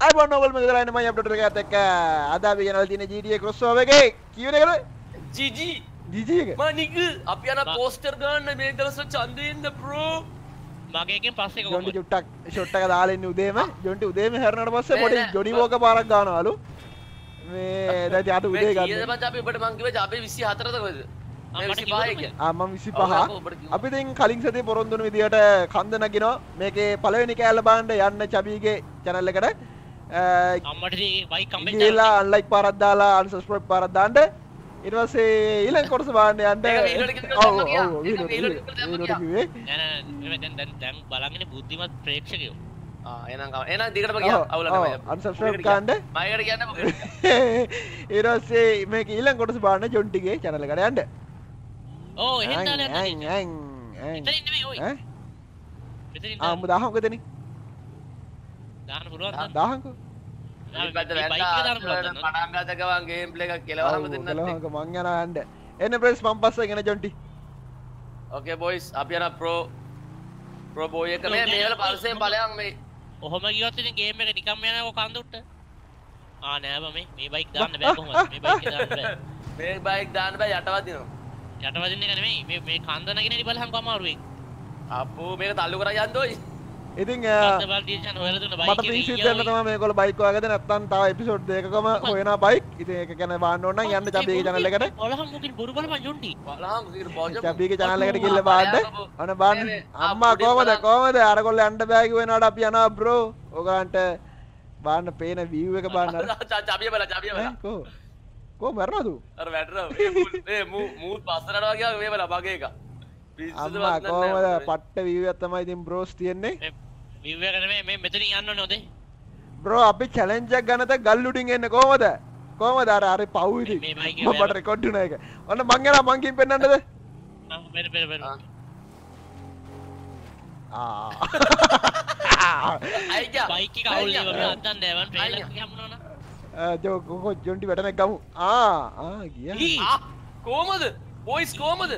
අයිබෝන් ඔයගොල්ලෝ මෙතන ඉන්න මම අප්ඩේට් එකත් එක්ක අද අපි යනවා තියෙන GTA crossover එකේ කියවන එකද GG එක මනික අපි යන පෝස්ටර් ගන්න මේ දවස්වල ඡන්දෙන්ද බ්‍රෝ මගේ එකෙන් පස්සේ කොහොමද ජොන්ටි චුට්ටක් ෂොට් එක දාලා ඉන්නේ උදේම ජොන්ටි උදේම හැරෙනාට පස්සේ පොඩි ජොනි වෝක පාරක් ගන්නවලු මේ දැන් යාට උදේ ගන්න ඊට පස්සේ අපි ඔබට මං කිව්වේ අපි 24ද කොහෙද මම 25 මම 25 අපි දැන් කලින් සතියේ පොරොන්දු වෙන විදියට කන්ද නගිනවා මේකේ පළවෙනි කෑල්ල බලන්න යන්න චබීගේ channel එකට අම්මට බයික් කම්බෙන් ගිහලා අන්ලයික් පාරක් දාලා අන්සබ්ස්ක්‍රයිබ් පාරක් දාන්න ඊට පස්සේ ඊළඟ කොටස බලන්න යන්න ඔව් දැන් බලන්නේ බුද්ධිමත් ප්‍රේක්ෂකයෝ එහෙනම් දිගටම ගියා අවුල නැහැ අන්සබ්ස්ක්‍රයිබ් කරන්න මයිකට කියන්න මොකද ඊට පස්සේ මේක ඊළඟ කොටස බලන්න ජොන්ටිගේ channel එකට යන්න ඕ එහෙනම් දාලා මෙතන නෙමෙයි ඔය මෙතන ආ දාහම කදෙනි දාන්න පුළුවන් දාහම්කෝ බයික් එක දාන්න පුළුවන් පටන් ගත්ත ගමන් ගේම් ප්ලේ එකක් කෙලවරම දෙන්නත් මං යනවා යන්න එන්න ප්‍රෙස් මම පස්සේ ගෙන ජොන්ටි ඕකේ බොයිස් අපි යන ප්‍රෝ බෝයි එක මේ වල පල්සෙන් බලයන් මේ ඔහොම ගියොත් ඉතින් ගේම් එක නිකම්ම යනවා ඔය කන්දුට්ට නෑ බෑ මේ බයික් දාන්න බෑ කොහොමද මේ බයික් දාන්න බෑ මේ බයික් දාන්න බෑ යටවදිනවා යටවදින්න එක නෙමෙයි මේ කන්ද නැගින ඉතින් බලහන් අමාරුවෙන් අපෝ මේක තල්ලු කරා යන්න ඕයි ඉතින් මට පිසිත් දෙන්න තමයි මේගොල්ලෝ බයික් හොයාගද නැත්නම් තව එපිසෝඩ් දෙකකම හොයනවා බයික් ඉතින් ඒක ගැන බලන්න ඕන නම් යන්න චබීගේ channel එකට බලහන් මුකින් බොරු බලපන් ජොන්ටි බලහන් මුකින් බොජ චබීගේ channel එකට ගිහලා බලන්න අනේ බලන්න අම්මා කොහමද අරගොල්ලෝ යන්න බෑ කිව්වෙනාට අපි යනවා බ්‍රෝ ඔයගලන්ට බලන්න පේන view එක බලන්න චබිය බලන්න කො මරනවද අර වැටරව මේ මූත් පස්සරට වගේ මේ බල බගේ එක අම්මා කොහමද පට්ට view එක තමයි ඉතින් බ්‍රෝස් තියෙන්නේ view එක නෙමෙයි මේ මෙතනින් යන්න ඕනේ ඔතේ බ්‍රෝ අපි challenge එකක් ගන්නත ගල්ලුඩින් එන්නේ කොහමද අර පව් ඉතින් මට රෙකෝඩ් වුණා ඒක ඔන්න මං යනවා මං කින් පෙන්නන්නද බෙර අයියා බයික් එක අවුල් එක මම අද්දන් දැවන් ට්‍රේලර් එක යමුනවන ජොන්ටි වැටෙනක් ගමු ගියා කොහමද බොයිස් කොහමද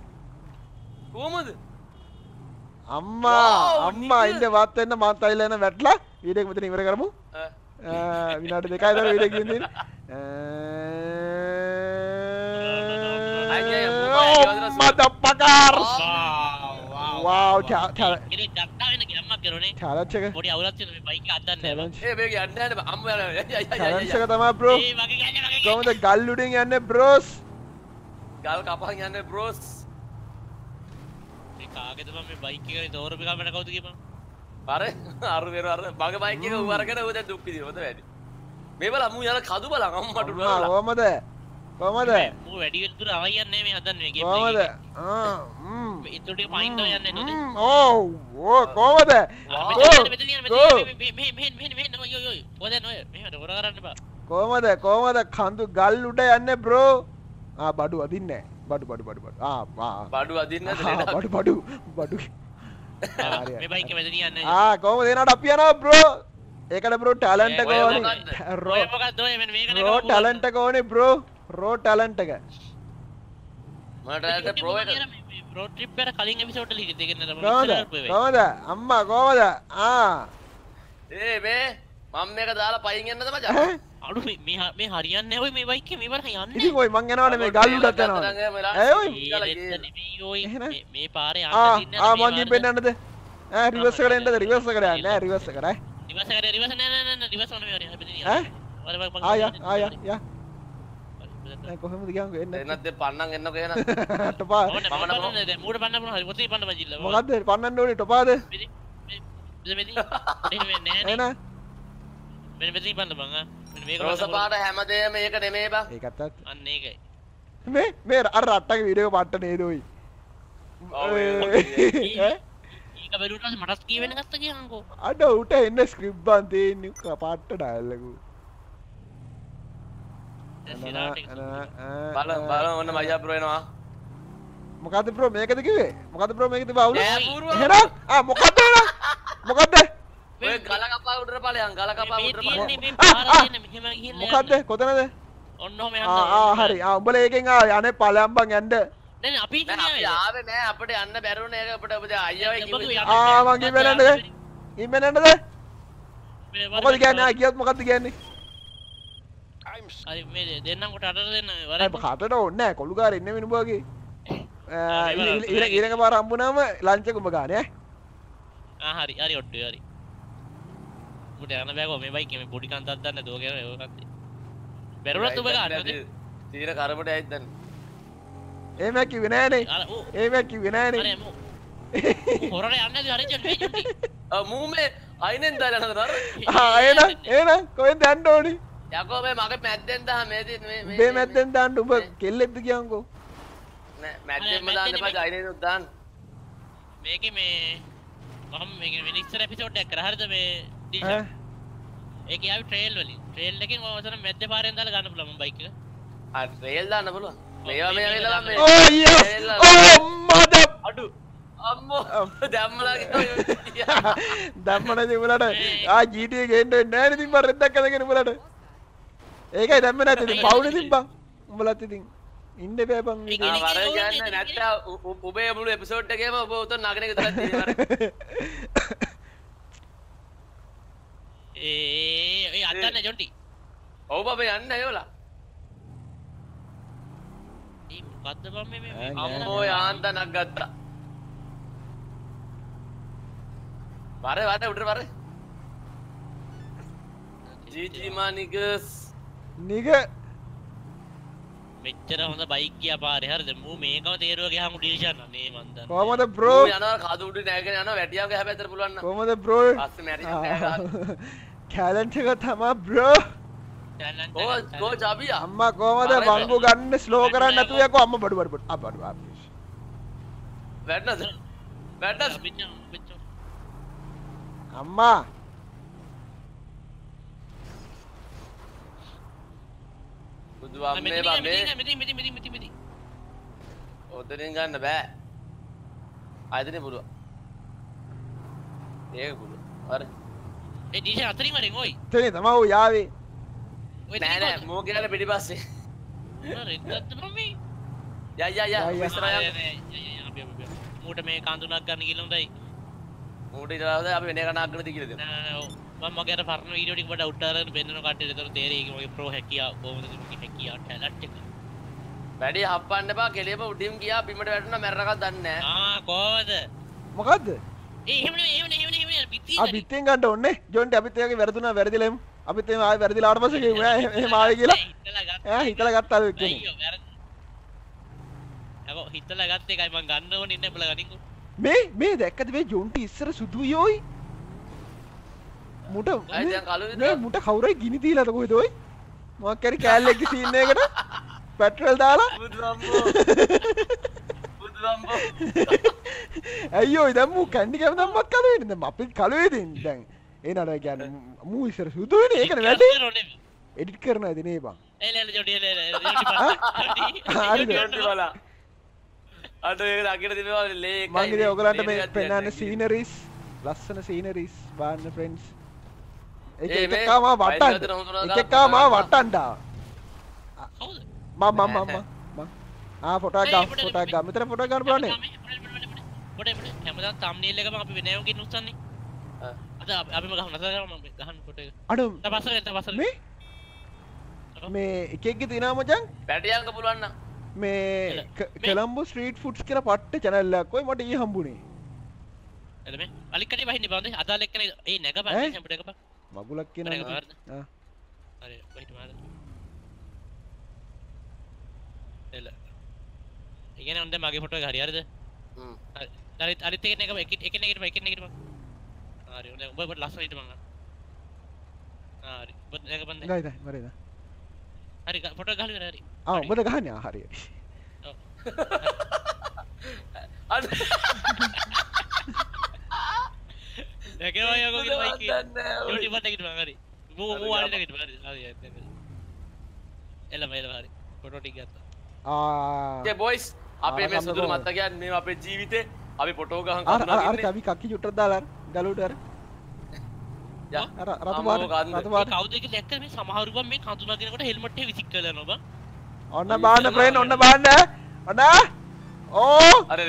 අම්මා ඉන්න වත් වෙන්න මම තයිලා එන වැටලා වීඩියෝ එක මෙතන ඉවර කරමු විනාඩි 2යි දර වීඩියෝ එක ඉන්නේ මදප්පකර් wow ඉතින් ඩක්ටා වෙන ගියම්මක් කරෝනේ challenge එක පොඩි අවුලක් තියෙන මේ බයික් එක අද්දන්න බෑ මේක යන්න යන්න අම්ම යනවා challenge එක තමයි bro කොහොමද ගල් උඩින් යන්නේ bros ගල් කපන් යන්නේ bros කාගෙද මම මේ බයික් එකේ දෝරපි කමන කවුද කියපන් අර මගේ බයික් එක ඌ අරගෙන ඌ දැන් දුක් විඳින හොඳ වැඩි මේ බල අමු යන කදු බලන් අම්මට උඩ කොහමද ඌ වැඩි දුර අවයි යන්නේ මේ හදන්නේ මේ ගේම් කොහමද ඉතුරු පයින්ට යන්නේ නේද ඕ කොහමද කොහමද කඳු ගල් උඩ යන්නේ බ්‍රෝ බඩු අදින්නේ බඩු බඩු අදින්න බඩු මේ බයික් එක මෙතන යන්නේ කොහමද එනකට අපි යනවා බ්‍රෝ ඒකට බ්‍රෝ ටැලන්ට් එක ඕනේ රෝ මොකක්ද ඔය මෙන්න මේක නේ රෝ ටැලන්ට් එක ඕනේ බ්‍රෝ රෝ ටැලන්ට් එක මට ප්‍රෝ එක ප්‍රෝ ට්‍රිප් එකට කලින් එපිසෝඩ් එක ලියලා දෙගෙන කොහමද අම්මා කොහමද මේ මම මේක දාලා පයින් යන්නද මචං අඩු මේ හරියන්නේ නැහැ ඔය මේ බයික් එක මේ වල යන්නේ ඉතින් ඔය මං යනවනේ මේ ගල් උඩට යනවා ඔය මේ පාරේ යන්න දින්නේ මං ගිහින් පෙන්නන්නද රිවර්ස් එකට එන්නද රිවර්ස් එකට යන්නේ නෑ රිවර්ස් එකට නෑ රිවර්ස් ඕනේ යා කොහොමද ගියන්කෝ එන්න එන්නත් පන්නන් එන්නකෝ එහෙනම් ටොපා මූඩ පන්න පුළුවන් හරි පොතේ පන්න බජිල්ල මොකද්ද පන්නන්න ඕනේ ටොපාද මෙතන පන්න බං මේක රෝස පාට හැමදේම මේක නෙමෙයි බං ඒකත් අන්න ඒකයි මේ අර රට්ටගේ වීඩියෝ එක පට්ට නේද ඔයි ඒක බැලුවට මටත් කියවෙන්න ගත්ත කියන්කෝ අඩ උට එන්න ස්ක්‍රිප්ට් බන් තියෙන්නේ පාට්ට ඩයලොග් බලන්න ඔන්න මයියා බ්‍රෝ එනවා මොකද්ද බ්‍රෝ මේකද කිව්වේ මොකද්ද බ්‍රෝ මේකද බවුල එහෙනම් මොකද්ද ඔය ගල කපා උඩට ඵලයන් ගල කපා උඩට ඵලයන් මේ පාර දෙන්න මෙහෙම ගිහිල්ලා මොකද්ද කොතනද ඔන්න ඔහම යන්න හරි උඹලා ඒකෙන් යන්නේ ඵලයන් බං යන්න දැන් අපි ආවේ නෑ අපිට යන්න බැරුණේ ඒක අපිට ඔබ අයියා කිව්වේ මං ඉවෙන්නද මොකද කියන්නේ ආ කියත් මොකද්ද කියන්නේ හරි මේ දෙන්නම් කොට අතට දෙන්න අර කටට ඕනේ නැහැ කොළු කාරේ ඉන්නේ මිනුබාගේ ඊරක පාර හම්බුනාම ලන්ච් එක උඹ ගානේ හරි හරි ඔට්ටු හරි උඹට යන්න බෑකෝ මේ බයික් මේ පොඩි කන්තක් දාන්න දෝ කියන ඒකත් බැරුණත් උඹ ගන්නද තීර කරබට ඇයිද දැන් එහෙම කිව්වේ නෑනේ එහෙම කිව්වේ නෑනේ හොරට යන්නේ නැති හරි ජොන්ටි ජොන්ටි මූ මේ අයිනෙන් දාලා නේද එහෙනම් කොහෙන්ද යන්න ඕනි යකෝ මේ මගේ මැද්දෙන් දාන්න මේ මැද්දෙන් දාන්න උඹ කෙල්ලෙක්ද කියන්කෝ නෑ මැද්දෙන්ම දාන්න එපා අයිනෙන් දාන්න මේකේ මේ මම මේක විනිස්සර එපිසෝඩ් එකක් කරා හරිද මේ ඩිල්ෂන් ඒකේ ආවි ට්‍රේල් වලින් ට්‍රේල් එකෙන් මම වසන මැද්දේ පාරෙන් දාලා ගන්න පුළුවන් මම බයික් එක ට්‍රේල් දාන්න පුළුවන් මේවා මේ වෙලාව මේ ඕ මද අඩු අම්මෝ දැම්මලා දැම්මනේ උඹලට GTA ගේන්න වෙන්නේ නැහැ ඉතින් මම රෙද්දක් අදගෙන උඹලට ඒකයි දැම්ම නැති ඉතින් පවුනේ තිබ්බා උඹලත් ඉතින් ඉන්න බෑපන් වර ගන්න නැත්නම් ඔබේ මුළු එපිසෝඩ් එකේම ඔබ උතන නගන එක විතරක් තියෙනවා ඒ අතන්න ජොන්ටි ඔව් බබා යන්න ඒවලා ඒ මොකද්ද බම් මේ අම්මෝ යාන්තනක් ගත්තා වර උඩට වර ජීජී මානිගස් නිග මෙච්චර හොඳ බයික් ගියා පාරේ හරිද මූ මේකම තේරුව ගියාම ඩිල්ෂන් නේ මන් දන්නේ කොහමද බ්‍රෝ යනවා කඳු උඩ නැගගෙන යනවා වැටියාගේ හැබැයි පුළුවන් නම් කොහමද බ්‍රෝ පස්සේ මැරිලා ටැලන්ට් එක තමයි බ්‍රෝ කෝ චබියා අම්මා කොහමද වංගු ගන්න ස්ලෝ කරන්න නැතුව යකෝ අම්මා බඩු වැටනද අම්මා බුදු අම්මේ බම්මේ මෙති ඔතනින් ගන්න බෑ ආයතනේ පුළුවන් ඒක පුළුවන් හරි ඒ ඩිෂන් අතරින් වරින් ඔයි තේ තමයි ඔය යාවේ නෑ නෑ මෝ කියලා පිටිපස්සේ රෙද්දත් මම්මි යා ඉස්සරහ මූට මේ කඳුනක් ගන්න කියලා හොඳයි මූට ඉතලාද අපි වෙන එකක් නාගන්නද කියලා දෙන්න නෑ මම මගේ අර පරණ වීඩියෝ ටික වඩා උඩ අරගෙන බෙන්නන කට්ටියට ඒතර තේරෙයි මගේ ප්‍රෝ හැකියාව කොහොමද මගේ හැකියාව ටැලන්ට් එක වැඩි හප්පන්න එපා කෙලියම උඩින් ගියා බිමට වැටුණා මැරරකක් දන්නේ නෑ කොහොමද මොකද්ද එහෙම පිටි පිටින් ගන්න ඕනේ ජොන්ටි අපිත් ඒකේ වැරදුනා වැරදිලා එමු අපිත් එහෙම ආයෙ වැරදිලා ආවට පස්සේ කිව්වා එහෙම ආවේ කියලා හිතලා ගත්තා ඒක කියන්නේ අකෝ හිතලා ගත්ත එකයි මං ගන්න ඕනේ ඉන්නේ බල ගනින්කෝ මේ දැක්කද මේ ජොන්ටි ඉස්සර සුදුයෝයි මුට නේ මුට කවුරුයි ගිනි දීලාද කොහෙද ඔයි මොකක් හරි කෑල්ලෙක්ගේ සීන් එකකට පෙට්‍රල් දාලා බුදුම්බෝ අයියෝ දැන් මූ කැන්ඩි කැම දැම්මත් කළු වෙන්නේ දැන් අපි කළු වෙදින් දැන් ඒ නඩ කියන්නේ මූ ඉස්සර සුදු වෙන්නේ ඒකනේ වැඩි එඩිට් කරනවාද නේ බං ජොන්ටි හරිද ජොන්ටි බලා අද ඒක දකින්න තිබෙනවා ලේ එකයි මම ඉතින් ඔයගලන්ට මේ පෙන්නන්න සීනරිස් ලස්සන සීනරිස් බලන්න ෆ්‍රෙන්ඩ්ස් එක එකම වට්ටන්න මම ෆොටෝ ගන්න මෙතන ෆොටෝ ගන්න බලන්න පොඩේ හැමදාම තම්නේල් එකම අපි වෙනයෝ කියන උස්සන්නේ අද අපිම ගහන්න නතර කරමු ගහන්න ෆොටෝ එක අඩෝ තවසල මේ එකෙක්ගේ තියෙනවා මචං පැටියන්ක පුළුවන් නම් මේ කොලම්බෝ ස්ට්‍රීට් ෆුඩ්ස් කියලා පට්ට channel එකක් ඔය මට ඊ හම්බුනේ එද මේ අලිකටි වහින්නේ බවනේ අදාල එක්කනේ ඒ නැගපන් හැම්බුට එකපන් මගුලක් කියනවා හරි වහිට මාර එල ඉගෙන උන්ද මගේ ෆොටෝ එක හරි හරිද හරි අරිත් එකේ නැගපන් එකේ නැගිටපන් හරි උඹ ඔබ ලස්සන හිටපන් හරි ඔබ නැගපන් ගයිද මරේද හරි ෆොටෝ ගහලා ඉවර හරි ඔබද ගහන්නේ හරි අද දැකේවා යකෝ කියලා බයික් යෝටි පට කිට්ටුවා හරි මූ ආලට කිට්ටුවා හරි හරි එළම හරි ෆොටෝ ටික ගත්තා ඒ බොයිස් අපේ මේ සුදුරු මතකයන් මේ අපේ ජීවිතේ අපි ෆොටෝ ගහන් අර අපි කක්කි චුට්ටක් දාලා ගලුට අර යා අර රතු පාට කවුද කියලා දැක්ක මේ සමහරු බම් මේ කඳු නගිනකොට හෙල්මට් එක විසික් කරලා යනවා බං ඔන්න බාන්න ෆ්‍රෙන්ඩ් ඔන්න බාන්න ඔන්න ඕ අර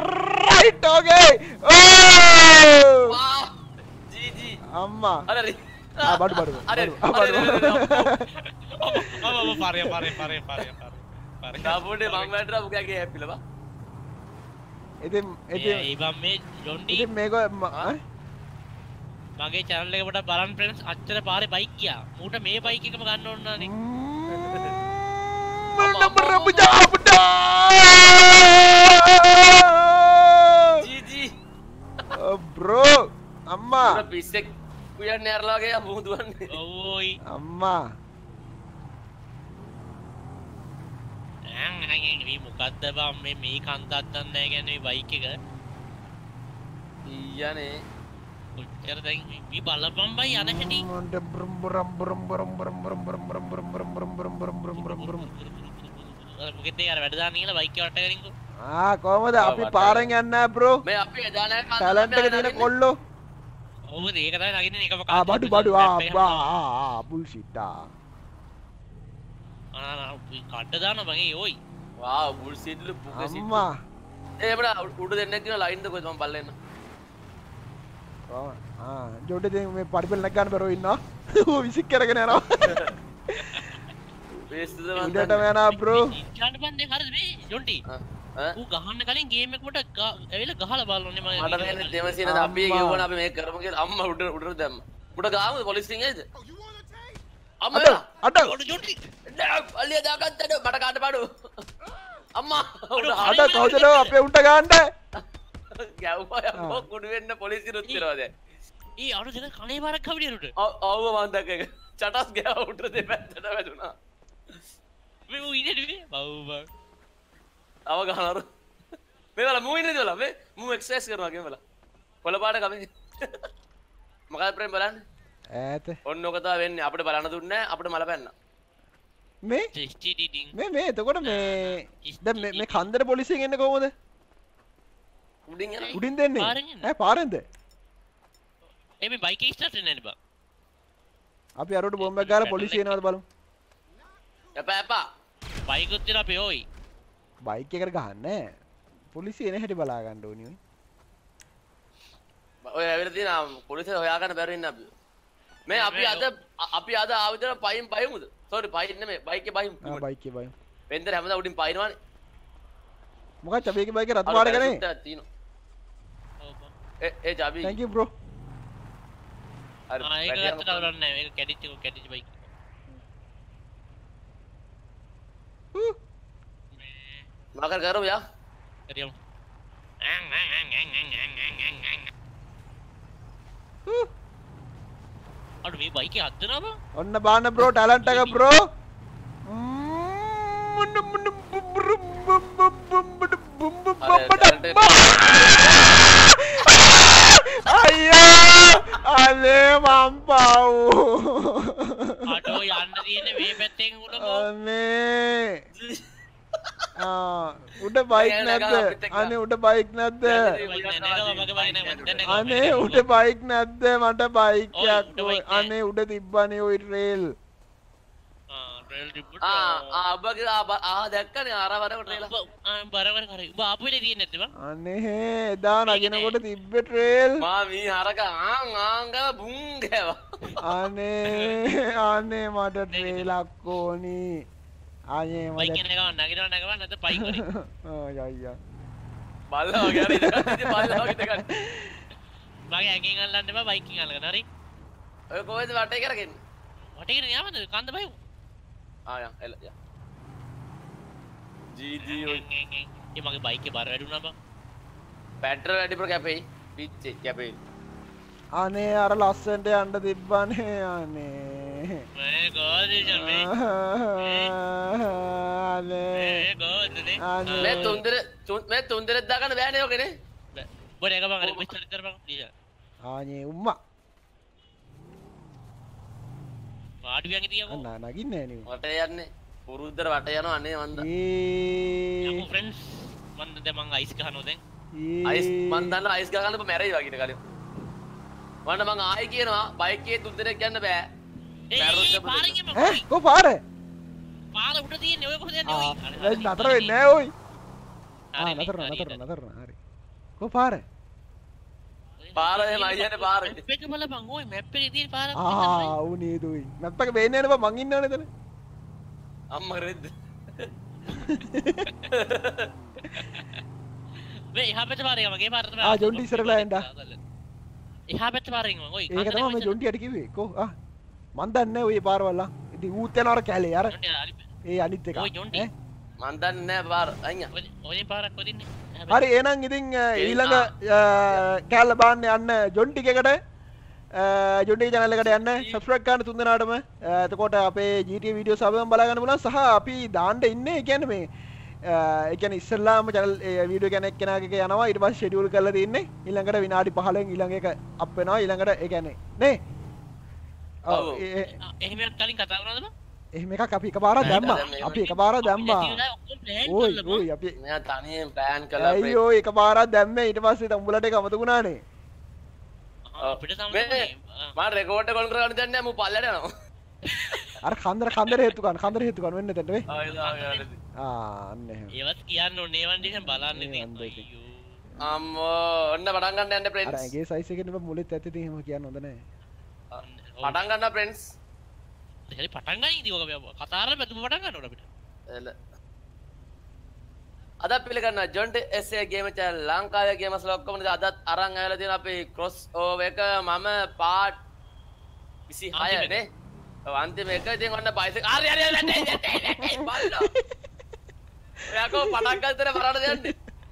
රයිට් ඕකේ ඕ ජීජී අම්මා අර බඩු බඩු අර ඩාපෝඩේ මම වැටලා මුගගේ හැපිලවා ඉතින් මේ ජොන්ටි ඉතින් මේක මගේ channel එක පොඩක් බලන්න friends අච්චර පාරේ බයික් ගියා මූට මේ බයික් එකම ගන්න ඕන නානේ ජීජී bro අම්මා පිස්සෙක් උයන්නේ ඇරලා වගේ මුහුදුවන්නේ ඔයි අම්මා මේ මොකද්ද බං මේ කන්දක් දන්නේ නැහැ කියන්නේ බයික් එක ඊයනේ කොච්චර දැන් මේ බලපන් බයි යන හැටි මොකෙද යාර වැඩ දාන්න කියලා බයික් එක වට කරගන්නකෝ කොහමද අපි පාරෙන් යන්නේ නැහැ bro මේ අපි එදා නැහැ ටැලන්ට් එක තියෙන කොල්ලෝ ඔව් ඒක තමයි නගින්නේ එකම බඩු bullshit කඩ දාන මගේ ඔයි වා බුල්සිට් ලු පුකසිට් අම්මා ඒ අපිට උඩ දෙන්නෙක් කියන ලයින් ද කොහෙද මම බලන්න ජොඩේ දැන් මේ පරිපල නැග ගන්න බරෝ ඉන්නවා ඌ විසික් කරගෙන යනවා බේස්ද උඩටම යනවා bro ඉන්ජන් බන්දේ හරිද මේ ජොන්ටි ඌ ගහන්න කලින් ගේම් එක මට ඇවිල්ලා ගහලා බලන්නේ මම මට දැන් දෙමසින අපි කියවන අපි මේක කරමු කියලා අම්මා උඩට දැම්ම උඩ ගාමුද පොලිස් ටින් එයිද අම්මා අඩ ජොන්ටි අල්ලිය දාගත්තද මට කාට පාඩු අම්මා අඩ කවුද අපේ උන්ට ගන්න ගැව්වා යම්කෝ කුඩු වෙන්න පොලිසියට උත්තරවා දැන් ඊ අර දෙන කණේ බාරක් කවුරුට ඔව් මම දැක්ක චටස් ගෑව උඩ දෙපැත්තට වැදුනා මේ ඌ ඉන්නේ නේ බව් අව ගහනරු මේ වල මූ ඉන්නේද වල මේ මූ එක්සර්සයිස් කරනවා කියමලා කොළ පාට කමේ මොකද ප්‍රේම බලන්න ඈත ඔන්න ඔක තමයි වෙන්නේ අපිට බලන්න දුන්නේ නැහැ අපිට මල පැන්න මේ එතකොට මේ දැන් මේ කන්දර පොලිසියෙන් එන්නේ කොහොමද උඩින් යනවා උඩින් දෙන්නේ ඈ පාරෙන්ද මේ බයික් එක ස්ටාර්ට් වෙන්නේ නැහැ බා අපි අරකට බෝම්බයක් ගාලා පොලිසිය එනවාද බලමු එපා බයික් උත් තියලා අපි ඔයි බයික් එකට ගහන්නේ පොලිසිය එන හැටි බලා ගන්න ඕනි ඔය ඇවිල්ලා තියෙන පොලිසිය හොයාගන්න බැරි ඉන්න අපි මේ අපි අද ආවිතර පයින් පයිමුද සෝරි පයින් නෙමෙයි බයික් එකේ පයින් බයික් එකේ පයින් වෙන්දර හැමදාම උඩින් පයින්නවානේ මොකක්ද චබීගේ බයික් එක රත් පාට ගනේ ඒ චබී thank you bro ඒක ගත්තට අවුලක් නැහැ මේක කැඩිච්ච බයික් මාකර් කරමු යා හරියම් අර මේ බයික් එක හදනවා බං ඔන්න බාන්න bro ටැලන්ට් එක bro අයියා අනේ මම් පාව් අඩෝ යන්න තියෙන්නේ මේ පැත්තෙන් උඩකෝ අනේ උඩ බයික් නැද්ද අනේ උඩ බයික් නැද්ද අනේ උඩ බයික් නැද්ද මට බයික් එකක් අනේ උඩ තිබ්බනේ ওই රේල් රේල් ටිප්පුට අබගේ දැක්කනේ ආරවරකට රේල බරවර කරේ උඹ ආපු වෙලේ තියෙන්නේ නැද්ද බං අනේ එදා නගිනකොට තිබ්බ ට්‍රේල් මා මේ හරක ආංග බුං ගෑවා අනේ මට ට්‍රේලක් ඕනි අනේ මට බයික් එක නගිනවා නැත පයින් කරේ අයියා බල්ලා වගේ හරි ඉතින් බල්ලා වගේ දෙකක් මගේ ඇඟෙන් අල්ලන්න එපා බයික් එකෙන් අල්ලගන්න හරි ඔය කොහෙද වටේ කරගන්නේ වටේ කරගෙන යවන්නද කන්ද බයි යා එල යා ජීජී ඔය මගේ බයික් එකේ බර වැඩි වුණා බං බැටරි වැඩි ප්‍ර කැපෙයි පිච්චේ කැපෙයි අනේ අර ලස්සනට යන්න තිබ්බනේ අනේ මේ ගෝදිෂන් මේ අනේ මේ තුන්දර දාගන්න බෑනේ ඔකනේ බොර එක බං අර මෙච්චර විතර බං ප්ලීස් ආනේ උම්මා පාඩුවෙන් ඉතියකෝ නගින්නේ නේ වට යන්නේ පුරුද්දට වට යනවා අනේ මන්ද යමු ෆ්‍රෙන්ඩ්ස් මන් දැන් මං අයිස් ගහනවා දැන් අයිස් මන් දන්නවා අයිස් ගහන්න මැරෙයි වගේ ඊට කලින් වන්න මං ආයි කියනවා බයික් එකේ තුන්දෙනෙක් යන්න බෑ කො පාර උඩ තියෙන්නේ ඔය කොහෙද යන්නේ ඔය නතර වෙන්නේ නැහැ ඔයි නතර හරි කො පාර පාර එහෙම අයියනේ පාර. මැප් එක බලපන් ඕයි මැප් එකේ තියෙන පාරක් උනේ දුයි මැප් එක වෙන්නේ නැහැ බං ඉන්නවනේ එතන අම්මා රෙද්ද. මේ එහා පැත්තේ පාරේ මගේ පාර තමයි ජොන්ටි ඉස්සරලා එන්න එහා පැත්තේ පාරෙන් මම ඔයි ඒක තමයි මම ජොන්ටියට කිව්වේ කො මන් දන්නේ නැහැ ඔය පාරවල ඉතින් ඌත් යනවා අර කැලේ අර ඒ අනිත් එක ඔයි ජොන්ටි මන් දන්නේ නැහැ පාර අයියා. ඔය පාරක් කොදින්නේ හරි එහෙනම් ඉතින් ඊළඟ කැලල බාන්න යන්න ජොන්ටි එකකට ජොන්ටි channel එකට යන්න subscribe කරන්න තුන් දෙනාටම එතකොට අපේ GTA වීඩියෝස් අපෙන් බලා ගන්න පුළුවන් සහ අපි දාන්න ඉන්නේ කියන්නේ මේ ඒ කියන්නේ ඉස්සල්ලාම channel වීඩියෝ කියන එක්කෙනාගේ යනවා ඊට පස්සේ schedule කරලා තින්නේ ඊළඟට විනාඩි 15න් ඊළඟ එක අප් වෙනවා ඊළඟට ඒ කියන්නේ නේ ඔව් එහෙම කලින් කතා කරනවද බං එහෙම එකක් අපි එකපාරක් දැම්මා අපි එකපාරක් දැම්මා ඔයි අපි මෙයා තනියෙන් ප්ලෑන් කළා අයියෝ එකපාරක් දැම්මේ ඊට පස්සේ උඹලට ඒක අමතකුණානේ අපිට සම්මතනේ මම රෙකෝඩ් එක ඔන් කරගන්න දෙන්නේ නැහැ මම පල්ලයට යනවා අර කන්දර හේතු ගන්න වෙන්න දෙන්න වේ අන්න එහෙම ඒවත් කියන්න ඕනේ ඒවන් ඩිෂන් බලන්න ඉතින් අයියෝ අම්මෝ ඔන්න පටන් ගන්න යන්න අර ෆ්‍රෙන්ඩ්ස් ඇගේ සයිස් එකේ නෙවෙයි මුලෙත් ඇත්තේ ඉතින් එහෙම කියන්න හොඳ නැහැ පටන් ගන්න ෆ්‍රෙන්ඩ්ස් හරි පටන් ගන්න ඉතින් ඔක කතා කරලා බැලුම පටන් ගන්න ඕන අපිට එල අද පිළිගන්න ජොන්ටි SA ගේම channel ලංකාවේ ගේමස් ඔක්කොම අදත් අරන් ඇවිල්ලා තියෙන අපේ ක්‍රොස් ඕවර් එක මම පාර්ට් 26 නේ ඔව් අන්තිම එක ඉතින් ඔන්න බයිසික් හරි බල්ලෝ ඔයා කො පටන් ගන්නතර වරණ දෙන්නේ